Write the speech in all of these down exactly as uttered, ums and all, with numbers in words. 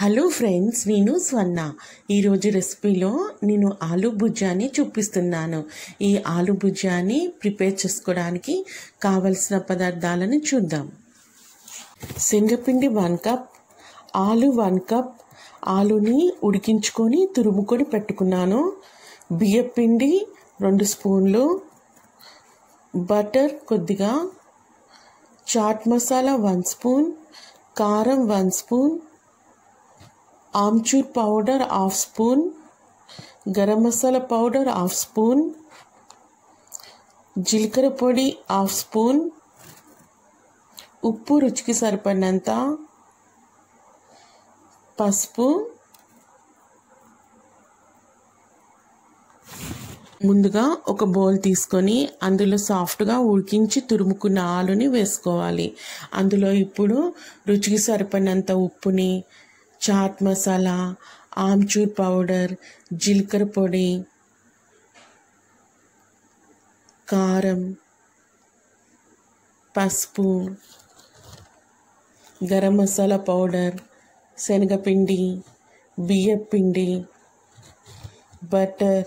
Hello friends, నేను స్వర్ణ. ఈరోజు రెసిపీలో నేను ఆలు భుజియాని చూపిస్తున్నాను. ఈ ఆలు భుజియాని ప్రిపేర్ చేసుకోవడానికి కావలసిన పదార్థాలను చూద్దాం. శనగపిండి వన్ కప్, ఆలు వన్ కప్, ఆలుని ఉడికించుకొని తురుముకొని పెట్టుకున్నాను. బియ్యపిండి రెండు స్పూన్లు, బటర్ కొద్దిగా, చాట్ మసాలా వన్ స్పూన్, కారం one spoon, amchur powder half spoon, garam masala powder half spoon, జీలకర్ర పొడి హాఫ్ స్పూన్, ఉప్పు రుచికి సరిపడినంత, పసుపు. ముందుగా ఒక బౌల్ తీసుకొని అందులో సాఫ్ట్గా ఉడికించి తురుముకున్న ఆలుని వేసుకోవాలి. అందులో ఇప్పుడు రుచికి సరిపడినంత ఉప్పుని, చాట్ మసాలా, ఆమ్చూర్ పౌడర్, జీలకర్ర పొడి, కారం, పసుపు, గరం మసాలా పౌడర్, శనగపిండి, బియ్యపిండి, బటర్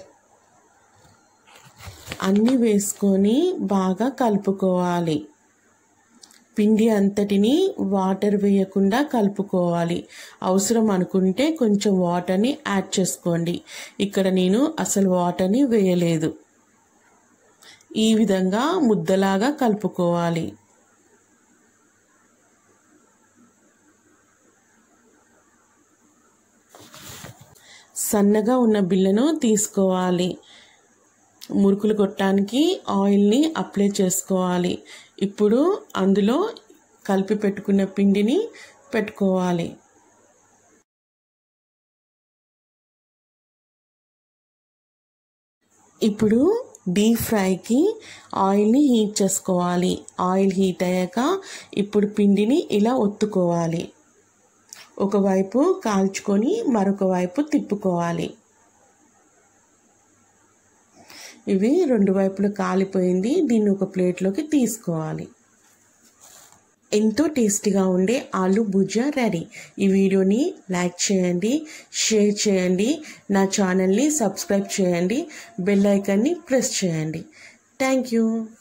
అన్నీ వేసుకొని బాగా కలుపుకోవాలి. పిండి అంతటిని వాటర్ వేయకుండా కలుపుకోవాలి. అవసరం అనుకుంటే కొంచెం వాటర్ని యాడ్ చేసుకోండి. ఇక్కడ నేను అసలు వాటర్ని వేయలేదు. ఈ విధంగా ముద్దలాగా కలుపుకోవాలి. సన్నగా ఉన్న బిళ్ళను తీసుకోవాలి. మురుకులు కొట్టడానికి ఆయిల్ని అప్లై చేసుకోవాలి. ఇప్పుడు అందులో కలిపి పెట్టుకున్న పిండిని పెట్టుకోవాలి. ఇప్పుడు డీప్ ఫ్రైకి ఆయిల్ని హీట్ చేసుకోవాలి. ఆయిల్ హీట్ అయ్యాక ఇప్పుడు పిండిని ఇలా ఒత్తుకోవాలి. ఒకవైపు కాల్చుకొని మరొక వైపు తిప్పుకోవాలి. ఇవి రెండు వైపులు కాలిపోయింది. దీన్ని ఒక ప్లేట్లోకి తీసుకోవాలి. ఎంతో టేస్టీగా ఉండే ఆలు భుజియా రెడీ. ఈ వీడియోని లైక్ చేయండి, షేర్ చేయండి, నా ఛానల్ని సబ్స్క్రైబ్ చేయండి, బెల్ ఐకాన్ని ప్రెస్ చేయండి. Thank you.